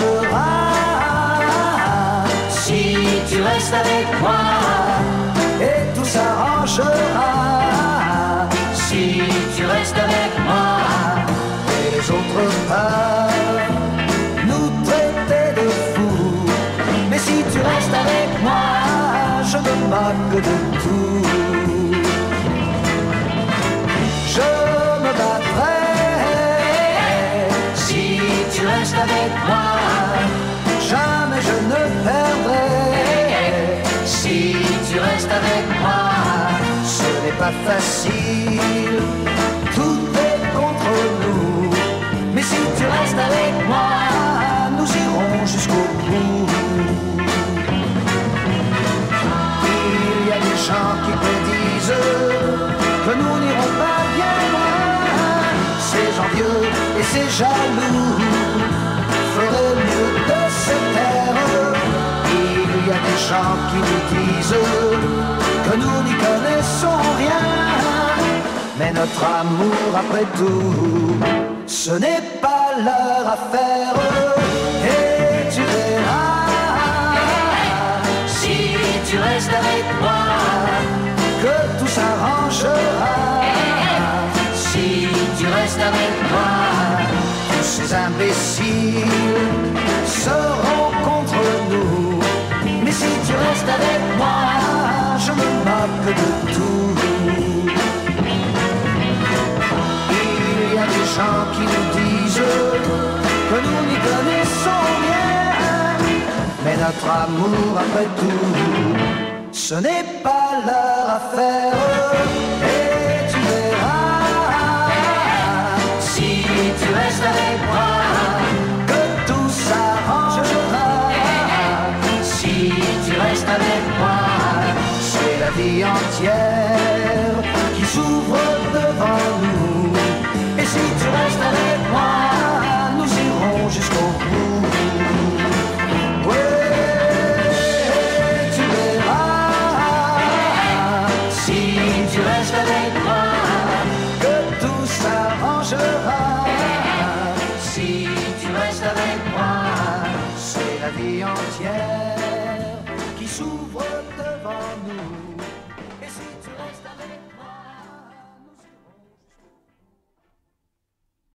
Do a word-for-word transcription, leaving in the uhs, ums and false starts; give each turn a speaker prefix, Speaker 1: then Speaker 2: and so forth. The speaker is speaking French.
Speaker 1: s'arrangera
Speaker 2: Si tu restes avec moi,
Speaker 1: et tout s'arrangera
Speaker 2: si tu restes avec moi,
Speaker 1: et les autres peuvent nous traiter de fous. Mais si tu restes avec moi, je me moque de tout. Je me battrai
Speaker 2: si tu restes avec moi,
Speaker 1: jamais je ne perdrai.
Speaker 2: si tu restes avec moi,
Speaker 1: Ce n'est pas facile, tout est contre nous. Mais si tu restes avec moi, nous irons jusqu'au bout. Il y a des gens qui prédisent que nous n'irons pas bien loin. Ces envieux et ces jaloux feraient mieux de se taire. Il y a des gens qui nous disent que nous n'y connaissons rien. Mais notre amour, après tout, ce n'est pas leur affaire. Et tu verras,
Speaker 2: si tu restes avec moi,
Speaker 1: que tout s'arrangera.
Speaker 2: si tu restes avec moi,
Speaker 1: Tous ces imbéciles seront contre nous. Mais si tu restes avec moi, je me moque de tout. Il y a des gens qui nous disent que nous n'y connaissons rien. Mais notre amour, après tout, ce n'est pas leur affaire. Et tu verras,
Speaker 2: si tu restes avec moi,
Speaker 1: que tout s'arrangera.
Speaker 2: si tu restes avec moi,
Speaker 1: C'est la vie entière qui s'ouvre devant nous. Et si tu restes avec moi, nous irons jusqu'au bout. Ouais, tu verras,
Speaker 2: si tu restes avec moi,
Speaker 1: que tout s'arrangera.
Speaker 2: si tu restes avec moi,
Speaker 1: C'est la vie entière qui s'ouvre devant nous.